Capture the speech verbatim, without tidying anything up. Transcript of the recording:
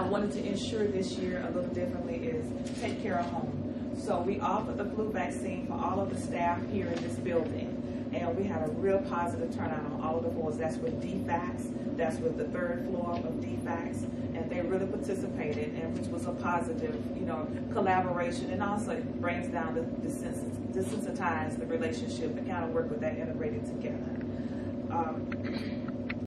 wanted to ensure this year a little differently is take care of home. So we offered the flu vaccine for all of the staff here in this building. And we had a real positive turnout on all of the floors. That's with D FACS, that's with the third floor of D FACS, and they really participated, and which was a positive, you know, collaboration, and also it brings down the, the desensitize the relationship and kind of work with that integrated together. Um,